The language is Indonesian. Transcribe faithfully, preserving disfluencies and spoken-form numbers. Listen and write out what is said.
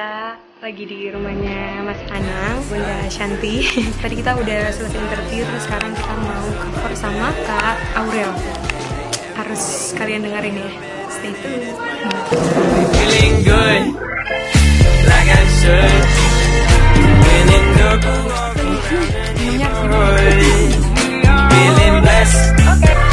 kita lagi di rumahnya Mas Anang, Bunda Shanti. Tadi kita udah selesai interview, terus sekarang kita mau cover sama Kak Aurel. Harus kalian dengerin ya. Stay tune. Feeling good, like I should. When it took feeling blessed.